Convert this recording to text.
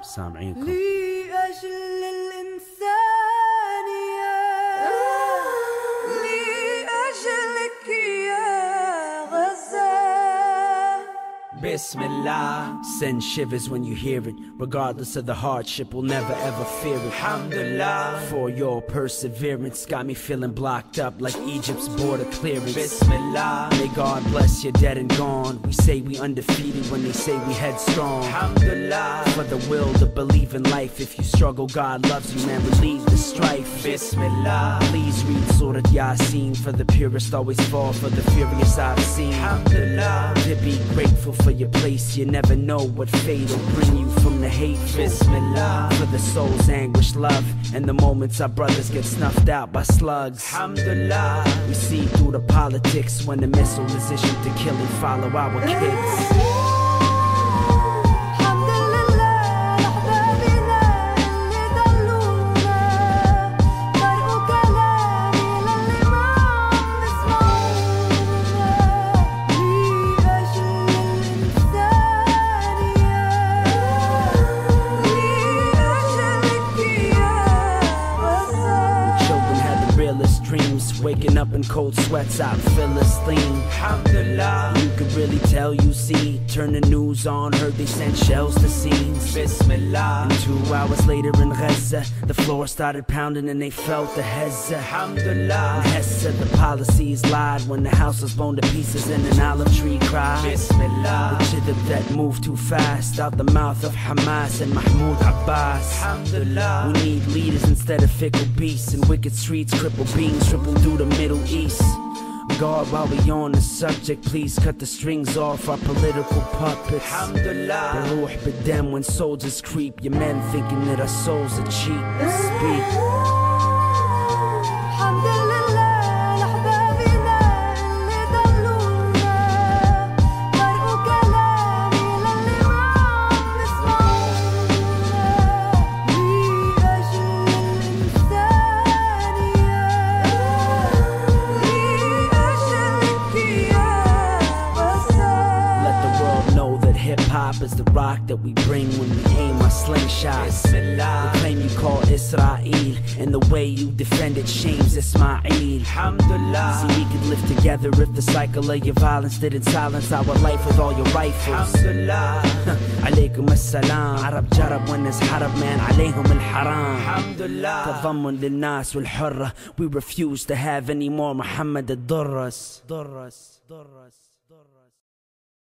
سامعينكم. لأجل الإنسانية، لأجلك يا غزة. Bismillah. Send shivers when you hear it. Regardless of the hardship, we'll never ever fear it. Alhamdulillah. For your perseverance, got me feeling blocked up like Egypt's border clearance. Bismillah. May God bless you dead and gone. We say we undefeated when they say we headstrong. Alhamdulillah. For the will to believe in life. If you struggle, God loves you, man, relieve the strife. Bismillah. Please read Surah Yasin. For the purest always fall for the furious I've seen. Alhamdulillah. To be grateful for your place, you never know what fate will bring you from the hate. Bismillah. For the soul's anguish, love, and the moments our brothers get snuffed out by slugs. Alhamdulillah. We see through the politics when the missile is issued to kill and follow our kids. Waking up in cold sweats out in Philistine. Alhamdulillah. You could really tell, you see. Turn the news on, heard they sent shells to scenes. Bismillah. And 2 hours later in Gaza, the floor started pounding and they felt the hezza. Alhamdulillah. And Hess said the policies lied when the house was blown to pieces and an olive tree cried. Bismillah. The chitub that moved too fast out the mouth of Hamas and Mahmoud Abbas. Alhamdulillah. We need leaders instead of fickle beasts, and wicked streets cripple beings triple through the Middle East. God, while we on the subject, please cut the strings off our political puppets. Alhamdulillah. Ruh b'dam when soldiers creep, your men thinking that our souls are cheap. Speak. Hip-hop is the rock that we bring when we aim our slingshots. The claim you call Israel and the way you defend it shames Ismail. Alhamdulillah. See, we could live together if the cycle of your violence didn't silence our life with all your rifles. Alhamdulillah. عليكم السلام. عرب جرب والناس حرب man عليهم الحرام. Alhamdulillah. تضمن للناس والحرة. We refuse to have any more Muhammad الضرس.